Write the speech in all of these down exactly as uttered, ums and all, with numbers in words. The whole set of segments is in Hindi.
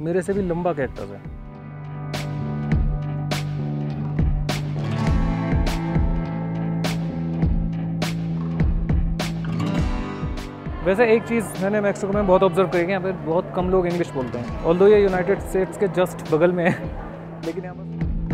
मेरे से भी लंबा कैक्टस है। वैसे एक चीज़ मैंने मैक्सिको में बहुत ऑब्जर्व करी है, यहाँ पे बहुत कम लोग इंग्लिश बोलते हैं। ऑल्दो ये यूनाइटेड स्टेट्स के जस्ट बगल में है, लेकिन यहाँ पर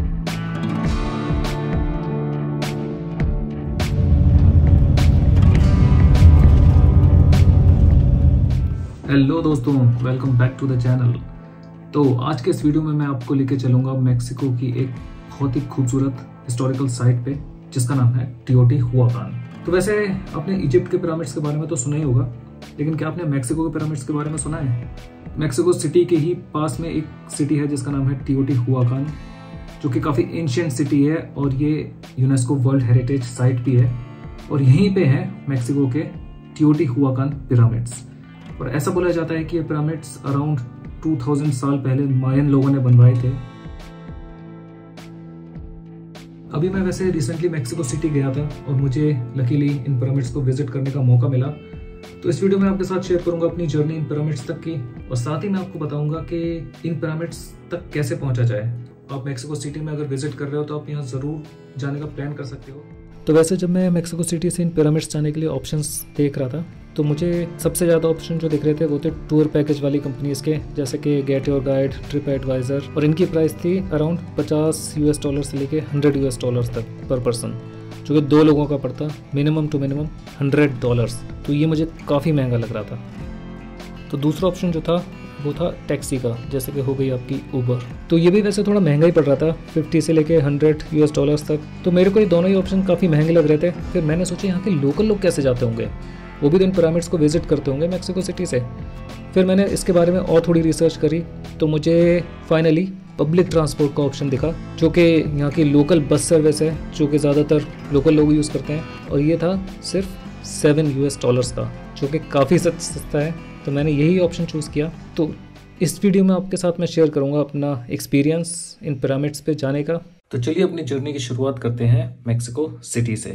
हेलो दोस्तों, welcome back to the channel. तो आज के इस वीडियो में मैं आपको लेके चलूँगा मैक्सिको की एक बहुत ही खूबसूरत हिस्टोरिकल साइट पे, जिसका नाम है टियोटिहुआकान। तो वैसे आपने इजिप्ट के पिरामिड्स के बारे में तो सुना ही होगा, लेकिन क्या आपने मैक्सिको के पिरामिड्स के बारे में सुना है? मैक्सिको सिटी के ही पास में एक सिटी है जिसका नाम है टियोटिहुआकान, जो कि काफ़ी एंशिएंट सिटी है और ये यूनेस्को वर्ल्ड हेरिटेज साइट भी है। और यहीं पे है मैक्सिको के टियोटिहुआकान पिरामिड्स। और ऐसा बोला जाता है कि ये पिरामिड्स अराउंड दो हज़ार साल पहले मायन लोगों ने बनवाए थे। अभी मैं वैसे रिसेंटली मैक्सिको सिटी गया था और मुझे लकीली इन पिरामिड्स को विजिट करने का मौका मिला। तो इस वीडियो में आपके साथ शेयर करूंगा अपनी जर्नी इन पिरामिड्स तक की, और साथ ही मैं आपको बताऊंगा कि इन पिरामिड्स तक कैसे पहुंचा जाए। आप मैक्सिको सिटी में अगर विजिट कर रहे हो तो आप यहाँ ज़रूर जाने का प्लान कर सकते हो। तो वैसे जब मैं मैक्सिको सिटी से इन पिरामिड्स जाने के लिए ऑप्शंस देख रहा था, तो मुझे सबसे ज़्यादा ऑप्शन जो दिख रहे थे वो थे टूर पैकेज वाली कंपनीज़ के, जैसे कि Get Your Guide, TripAdvisor, और इनकी प्राइस थी अराउंड पचास यूएस डॉलर से लेके हंड्रेड यूएस डॉलर्स तक पर पर्सन, जो कि दो लोगों का पड़ता minimum two minimum hundred dollars. तो ये मुझे काफ़ी महंगा लग रहा था। तो दूसरा ऑप्शन जो था वो था टैक्सी का, जैसे कि हो गई आपकी उबर। तो ये भी वैसे थोड़ा महंगा ही पड़ रहा था, फिफ्टी से लेके हंड्रेड यूएस डॉलर्स तक। तो मेरे को ये दोनों ही ऑप्शन काफ़ी महंगे लग रहे थे। फिर मैंने सोचा यहाँ के लोकल लोग कैसे जाते होंगे, वो भी तो इन पिरामिड्स को विजिट करते होंगे मैक्सिको सिटी से। फिर मैंने इसके बारे में और थोड़ी रिसर्च करी, तो मुझे फाइनली पब्लिक ट्रांसपोर्ट का ऑप्शन दिखा, जो कि यहाँ की लोकल बस सर्विस है, जो कि ज़्यादातर लोकल लोग यूज़ करते हैं। और ये था सिर्फ सेवन यूएस डॉलर्स का, जो कि काफ़ी सस्ता है। तो मैंने यही ऑप्शन चूज़ किया। तो इस वीडियो में आपके साथ मैं शेयर करूँगा अपना एक्सपीरियंस इन पिरामिड्स पे जाने का। तो चलिए अपनी जर्नी की शुरुआत करते हैं मैक्सिको सिटी से।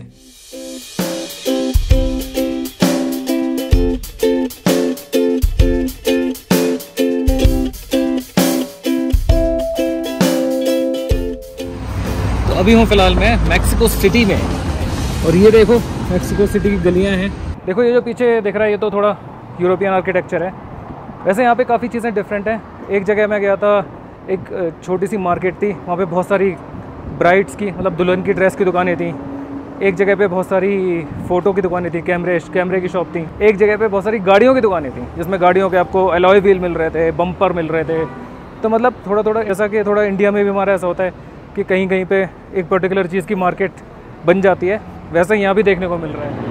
अभी हूँ फिलहाल मैं मैक्सिको सिटी में, और ये देखो मैक्सिको सिटी की गलियाँ हैं। देखो ये जो पीछे दिख रहा है, ये तो थोड़ा यूरोपियन आर्किटेक्चर है। वैसे यहाँ पे काफ़ी चीज़ें डिफरेंट हैं। एक जगह मैं गया था, एक छोटी सी मार्केट थी, वहाँ पे बहुत सारी ब्राइड्स की, मतलब दुल्हन की ड्रेस की दुकानें थी। एक जगह पे बहुत सारी फ़ोटो की दुकानें थी, कैमरे कैमरे की शॉप थी। एक जगह पे बहुत सारी गाड़ियों की दुकानें थी, जिसमें गाड़ियों के आपको अलॉय व्हील मिल रहे थे, बम्पर मिल रहे थे। तो मतलब थोड़ा थोड़ा ऐसा कि थोड़ा इंडिया में भी हमारा ऐसा होता है कि कहीं कहीं पे एक पर्टिकुलर चीज़ की मार्केट बन जाती है, वैसे यहाँ भी देखने को मिल रहा है।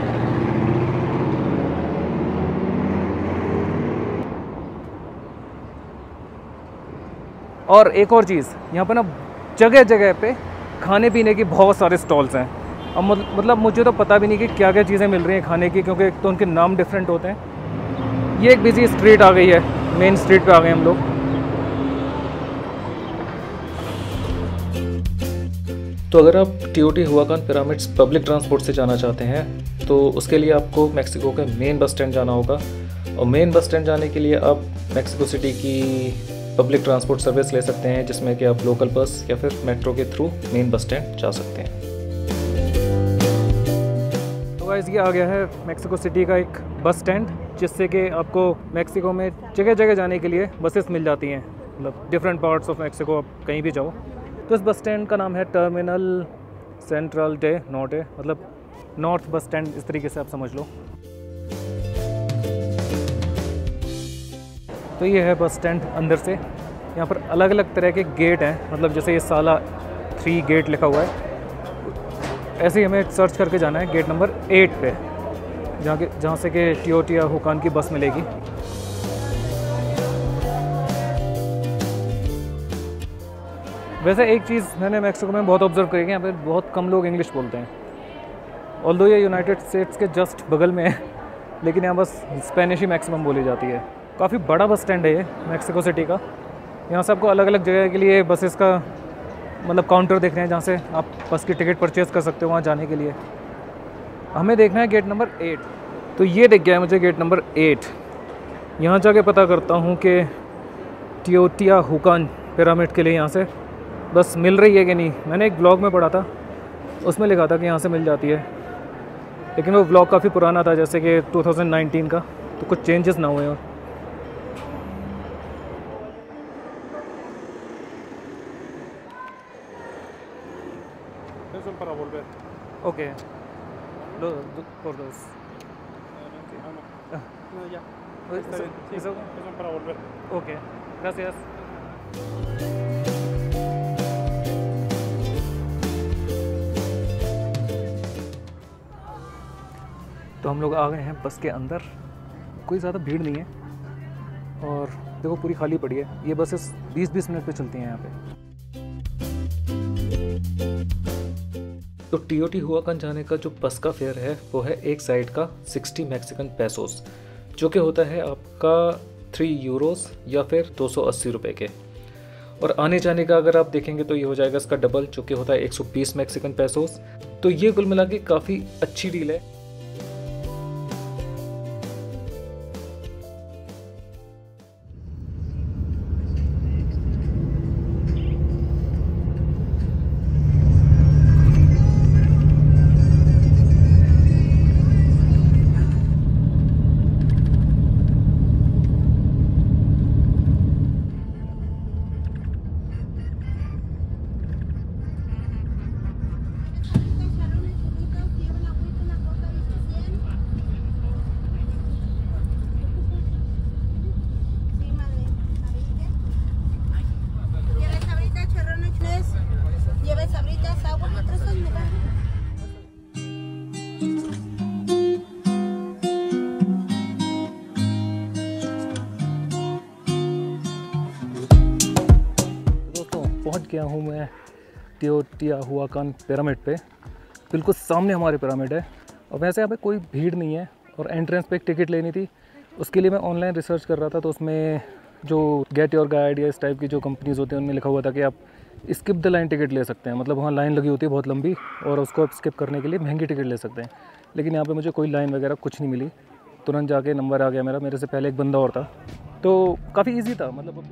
और एक और चीज़, यहाँ पे ना जगह जगह पे खाने पीने की बहुत सारे स्टॉल्स हैं। अब मतलब मुझे तो पता भी नहीं कि क्या क्या चीज़ें मिल रही हैं खाने की, क्योंकि एक तो उनके नाम डिफरेंट होते हैं। ये एक बिजी स्ट्रीट आ गई है, मेन स्ट्रीट पे आ गए हम लोग। तो अगर आप टियोटिहुआकान पिरामिड्स पब्लिक ट्रांसपोर्ट से जाना चाहते हैं, तो उसके लिए आपको मैक्सिको के मेन बस स्टैंड जाना होगा। और मेन बस स्टैंड जाने के लिए आप मैक्सिको सिटी की पब्लिक ट्रांसपोर्ट सर्विस ले सकते हैं, जिसमें कि आप लोकल बस या फिर मेट्रो के थ्रू मेन बस स्टैंड जा सकते हैं। तो गाइस ये आ गया है मैक्सिको सिटी का एक बस स्टैंड, जिससे कि आपको मैक्सिको में जगह जगह जाने के लिए बसेस मिल जाती हैं, मतलब डिफरेंट पार्ट्स ऑफ मैक्सिको आप कहीं भी जाओ। तो इस बस स्टैंड का नाम है टर्मिनल सेंट्रल डे नॉर्टे, मतलब नॉर्थ बस स्टैंड, इस तरीके से आप समझ लो। तो ये है बस स्टैंड अंदर से। यहाँ पर अलग अलग तरह के गेट हैं, मतलब जैसे ये साला थ्री गेट लिखा हुआ है, ऐसे ही हमें सर्च करके जाना है गेट नंबर एट पे, जहाँ के जहाँ से कि टियोटिहुआकान की बस मिलेगी। वैसे एक चीज़ मैंने मैक्सिको में बहुत ऑब्जर्व करी है, यहाँ पे बहुत कम लोग इंग्लिश बोलते हैं। ऑल्दो ये यूनाइटेड स्टेट्स के जस्ट बगल में है, लेकिन यहाँ बस स्पेनिश ही मैक्सिमम बोली जाती है। काफ़ी बड़ा बस स्टैंड है ये मैक्सिको सिटी का। यहाँ से आपको अलग अलग जगह के लिए बसेस का मतलब काउंटर देखने हैं, जहाँ से आप बस की टिकट परचेज़ कर सकते हो वहाँ जाने के लिए। हमें देखना है गेट नंबर एट। तो ये दिख गया है मुझे गेट नंबर एट। यहाँ जाके पता करता हूँ कि टियोटिहुआकान पिरामिड के लिए यहाँ से बस मिल रही है कि नहीं। मैंने एक ब्लॉग में पढ़ा था, उसमें लिखा था कि यहाँ से मिल जाती है, लेकिन वो ब्लॉग काफ़ी पुराना था, जैसे कि टू थाउजेंड नाइनटीन का, तो कुछ चेंजेस ना हुए। और okay por dos. No, ya. Está bien. Sí, ¿Eso? son para volver. Ok, gracias. तो हम लोग आ गए हैं बस के अंदर। कोई ज़्यादा भीड़ नहीं है और देखो पूरी खाली पड़ी है। ये बसेस बीस बीस मिनट पे चलती हैं यहाँ पे। तो टियोटिहुआकान जाने का जो बस का फेयर है वो है एक साइड का साठ मैक्सिकन पेसोस, जो कि होता है आपका तीन यूरोस या फिर दो सौ अस्सी रुपये के। और आने जाने का अगर आप देखेंगे तो ये हो जाएगा इसका डबल, जो कि होता है एक सौ बीस मैक्सिकन पेसोस। तो ये कुल मिला के काफ़ी अच्छी डील है। पहुंच गया हूँ मैं टियोटिहुआकान पिरामिड पे। बिल्कुल सामने हमारे पिरामिड है और वैसे यहाँ पे कोई भीड़ नहीं है। और एंट्रेंस पे एक टिकट लेनी थी, उसके लिए मैं ऑनलाइन रिसर्च कर रहा था। तो उसमें जो गेट योर गाइड या इस टाइप की जो कंपनीज़ होती हैं उनमें लिखा हुआ था कि आप स्किप द लाइन टिकट ले सकते हैं। मतलब वहाँ लाइन लगी होती है बहुत लंबी और उसको आप स्किप करने के लिए महंगी टिकट ले सकते हैं। लेकिन यहाँ पर मुझे कोई लाइन वगैरह कुछ नहीं मिली। तुरंत जाके नंबर आ गया मेरा, मेरे से पहले एक बंदा और था, तो काफ़ी ईजी था। मतलब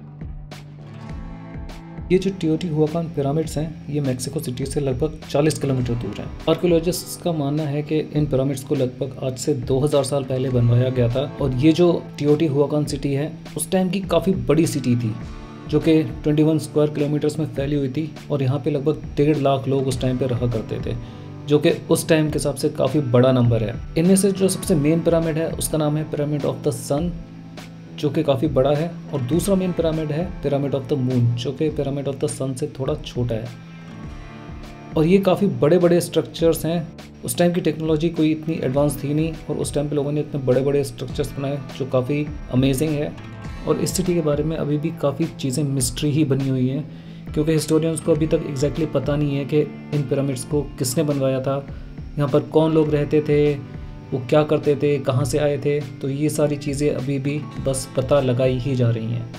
ये जो टियोटिहुआकान पिरामिड्स हैं ये मैक्सिको सिटी से लगभग चालीस किलोमीटर दूर हैं। आर्कियोलॉजिस्ट्स का मानना है कि इन पिरामिड्स को लगभग आज से दो हज़ार साल पहले बनवाया गया था। और ये जो टियोटिहुआकान सिटी है उस टाइम की काफ़ी बड़ी सिटी थी, जो कि इक्कीस स्क्वायर किलोमीटर्स में फैली हुई थी। और यहाँ पे लगभग डेढ़ लाख लोग उस टाइम पे रहा करते थे, जो कि उस टाइम के हिसाब से काफ़ी बड़ा नंबर है। इनमें से जो सबसे मेन पिरामिड है उसका नाम है पिरामिड ऑफ द सन, जो कि काफ़ी बड़ा है। और दूसरा मेन पिरामिड है पिरामिड ऑफ द मून, जो कि पिरामिड ऑफ द सन से थोड़ा छोटा है। और ये काफ़ी बड़े बड़े स्ट्रक्चर्स हैं। उस टाइम की टेक्नोलॉजी कोई इतनी एडवांस थी नहीं और उस टाइम पे लोगों ने इतने बड़े बड़े स्ट्रक्चर्स बनाए जो काफ़ी अमेजिंग है। और इस सिटी के बारे में अभी भी काफ़ी चीज़ें मिस्ट्री ही बनी हुई हैं, क्योंकि हिस्टोरियंस को अभी तक एग्जैक्टली पता नहीं है कि इन पिरामिड्स को किसने बनवाया था, यहाँ पर कौन लोग रहते थे, वो क्या करते थे, कहाँ से आए थे। तो ये सारी चीज़ें अभी भी बस पता लगाई ही जा रही हैं।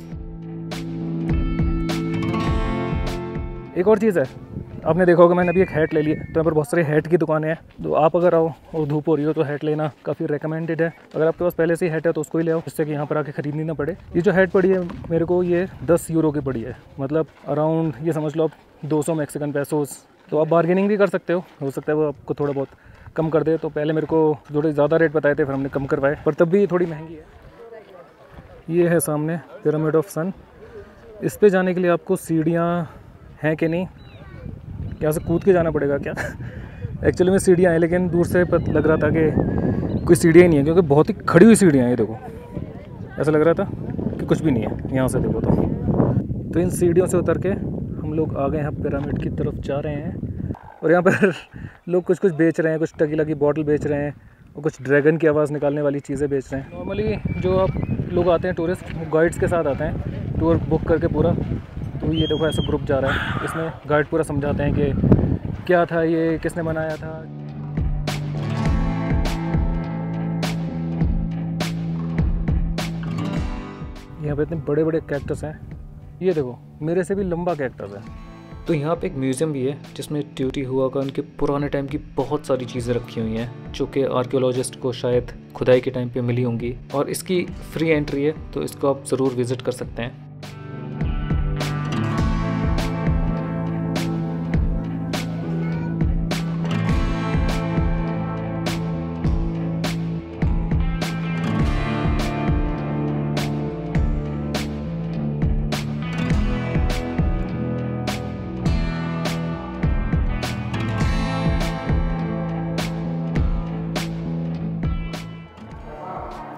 एक और चीज़ है, आपने देखा होगा मैंने अभी एक हैट ले ली है। तो यहाँ पर बहुत सारी हैट की दुकानें हैं, तो आप अगर आओ और धूप हो रही हो तो हैट लेना काफ़ी रिकमेंडेड है। अगर आपके पास पहले से ही हैट है तो उसको ही ले आओ, जिससे कि यहाँ पर आके ख़रीदनी ना पड़े। ये जो हैट पड़ी है मेरे को ये दस यूरो की पड़ी है, मतलब अराउंड ये समझ लो आप दो सौ मैक्सिकन पेसोस। तो आप बार्गेनिंग भी कर सकते हो हो सकता है वो आपको थोड़ा बहुत कम कर दे। तो पहले मेरे को थोड़े ज़्यादा रेट बताए थे, फिर हमने कम करवाए, पर तब भी ये थोड़ी महंगी है। ये है सामने पिरामिड ऑफ सन। इस पे जाने के लिए आपको सीढ़ियाँ हैं कि नहीं, यहाँ से कूद के जाना पड़ेगा क्या? एक्चुअली में सीढ़ियाँ हैं, लेकिन दूर से पता लग रहा था कि कोई सीढ़ियाँ ही नहीं है, क्योंकि बहुत ही खड़ी हुई सीढ़ियाँ हैं। ये देखो, ऐसा लग रहा था कि कुछ भी नहीं है। यहाँ से देखो तो तो इन सीढ़ियों से उतर के हम लोग आ गए हैं पिरामिड की तरफ जा रहे हैं। और यहाँ पर लोग कुछ कुछ बेच रहे हैं, कुछ टकीला की बॉटल बेच रहे हैं और कुछ ड्रैगन की आवाज़ निकालने वाली चीज़ें बेच रहे हैं। नॉर्मली जो आप लोग आते हैं टूरिस्ट, वो गाइड्स के साथ आते हैं, टूर बुक करके पूरा। तो ये देखो ऐसा ग्रुप जा रहा है, इसमें गाइड पूरा समझाते हैं कि क्या था ये, किसने बनाया था। यहाँ पे इतने बड़े बड़े कैक्टस हैं, ये देखो मेरे से भी लंबा कैक्टस है। तो यहाँ पे एक म्यूज़ियम भी है जिसमें टियोटिहुआकान के पुराने टाइम की बहुत सारी चीज़ें रखी हुई हैं, जो कि आर्कियोलॉजिस्ट को शायद खुदाई के टाइम पे मिली होंगी। और इसकी फ्री एंट्री है, तो इसको आप ज़रूर विज़िट कर सकते हैं।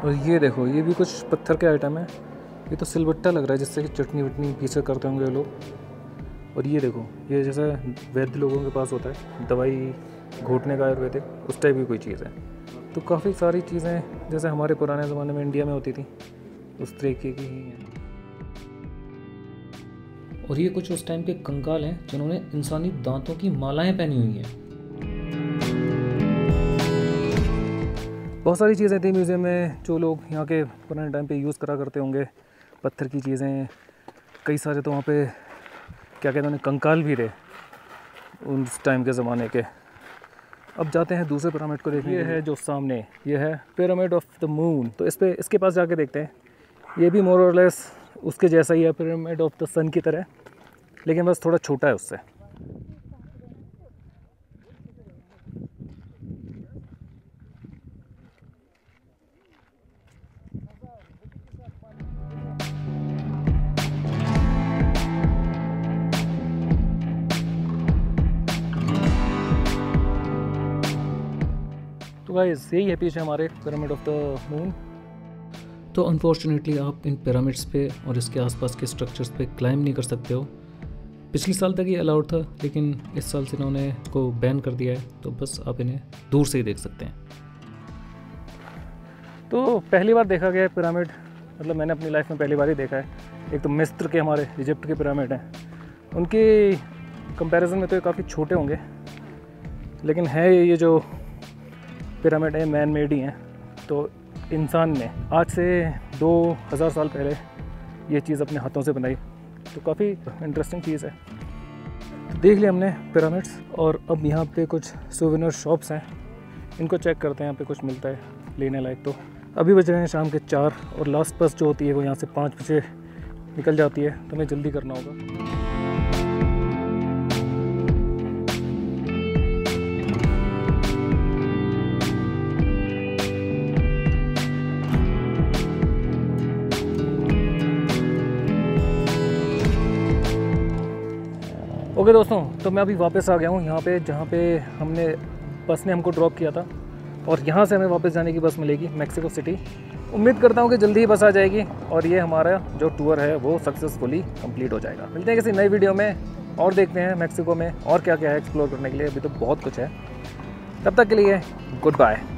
और ये देखो, ये भी कुछ पत्थर के आइटम है। ये तो सिलबट्टा लग रहा है जिससे कि चटनी वटनी पीसे करते होंगे लोग। और ये देखो, ये जैसा वैद्य लोगों के पास होता है दवाई घोटने का आयुर्वेदिक, उस टाइप की कोई चीज़ है। तो काफ़ी सारी चीज़ें जैसे हमारे पुराने ज़माने में इंडिया में होती थी उस तरीके की ही हैं। और ये कुछ उस टाइम के कंकाल हैं जिन्होंने इंसानी दांतों की मालाएं पहनी हुई हैं। बहुत सारी चीज़ें थी म्यूज़ियम में जो लोग यहाँ के पुराने टाइम पे यूज़ करा करते होंगे, पत्थर की चीज़ें। कई सारे तो वहाँ पे क्या कहते हैं कंकाल भी रहे उस टाइम के ज़माने के। अब जाते हैं दूसरे पिरामिड को देखने। ये है जो सामने, ये है पिरामिड ऑफ द मून। तो इस पे इसके पास जाके देखते हैं। ये भी मोर और लेस उसके जैसा ही है, पिरामिड ऑफ द सन की तरह, लेकिन बस थोड़ा छोटा है उससे। तो गाइस यही है पीछे हमारे पिरामिड ऑफ द मून। तो अनफॉर्चुनेटली आप इन पिरामिड्स पे और इसके आसपास के स्ट्रक्चर्स पे क्लाइम नहीं कर सकते हो। पिछले साल तक ये अलाउड था, लेकिन इस साल से इन्होंने को बैन कर दिया है, तो बस आप इन्हें दूर से ही देख सकते हैं। तो पहली बार देखा गया पिरामिड, मतलब मैंने अपनी लाइफ में पहली बार ही देखा है। एक तो मिस्र के, हमारे इजिप्ट के पिरामिड हैं, उनके कंपैरिजन में तो ये काफ़ी छोटे होंगे, लेकिन है ये जो पिरामिड है मैन मेड ही हैं। तो इंसान ने आज से दो हज़ार साल पहले ये चीज़ अपने हाथों से बनाई, तो काफ़ी इंटरेस्टिंग चीज़ है। तो देख लिया हमने पिरामिड्स, और अब यहाँ पे कुछ सोवेनियर शॉप्स हैं, इनको चेक करते हैं यहाँ पे कुछ मिलता है लेने लायक। तो अभी बज रहे हैं शाम के चार, और लास्ट बस जो होती है वो यहाँ से पाँच बजे निकल जाती है, तो हमें जल्दी करना होगा। ओके दोस्तों, तो मैं अभी वापस आ गया हूँ यहाँ पे जहाँ पे हमने बस ने हमको ड्रॉप किया था, और यहाँ से हमें वापस जाने की बस मिलेगी मैक्सिको सिटी। उम्मीद करता हूँ कि जल्दी ही बस आ जाएगी और ये हमारा जो टूर है वो सक्सेसफुली कंप्लीट हो जाएगा। मिलते हैं किसी नई वीडियो में, और देखते हैं मैक्सिको में और क्या क्या है एक्सप्लोर करने के लिए। अभी तो बहुत कुछ है। तब तक के लिए गुड बाय।